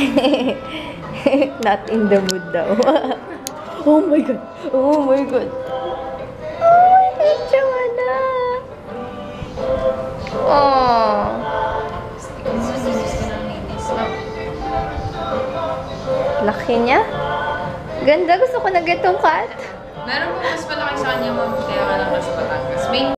Not in the mood daw. Oh my God. Oh my God. Oh my God, Joanna. Oh. Laki niya. Ganda. Gusto ko na getong cat. Meron pa mas malaki sa kanya, ma'am. Kaya ka lang nasa Batangas.